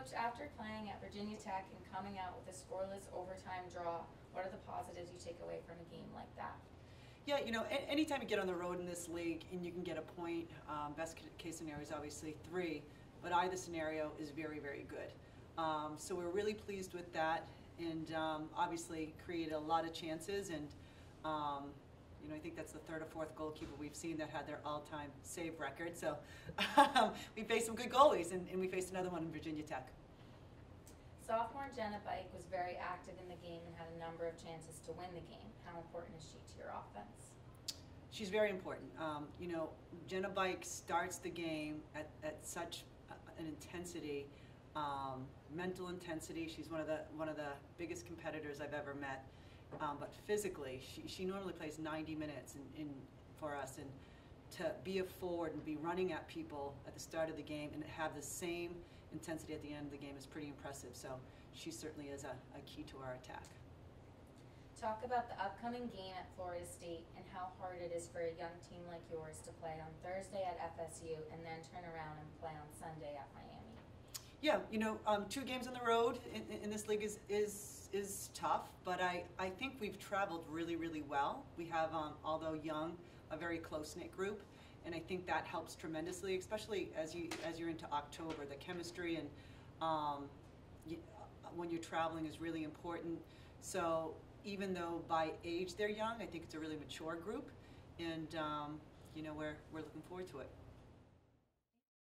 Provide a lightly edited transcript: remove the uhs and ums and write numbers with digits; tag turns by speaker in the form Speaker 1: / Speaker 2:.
Speaker 1: Coach, after playing at Virginia Tech and coming out with a scoreless overtime draw, what are the positives you take away from a game like that?
Speaker 2: Yeah, anytime you get on the road in this league and you can get a point, best case scenario is obviously 3, but either scenario is very, very good. So we're really pleased with that, and obviously created a lot of chances, and I think that's the 3rd or 4th goalkeeper we've seen that had their all-time save record. So we faced some good goalies, and we faced another one in Virginia Tech.
Speaker 1: Sophomore Jenna Bike was very active in the game and had a number of chances to win the game. How important is she to your offense?
Speaker 2: She's very important. Jenna Bike starts the game at such an intensity, mental intensity. She's one of the biggest competitors I've ever met. But physically, she normally plays 90 minutes for us, and to be a forward and be running at people at the start of the game and have the same intensity at the end of the game is pretty impressive. So she certainly is a key to our attack.
Speaker 1: Talk about the upcoming game at Florida State and how hard it is for a young team like yours to play on Thursday at FSU and then turn around and play on Sunday at Miami.
Speaker 2: Yeah, 2 games on the road in this league is tough, but I think we've traveled really, really well. We have, although young, a very close-knit group, and I think that helps tremendously, especially as you're into October. The chemistry and when you're traveling is really important. So even though by age they're young, I think it's a really mature group, and we're looking forward to it.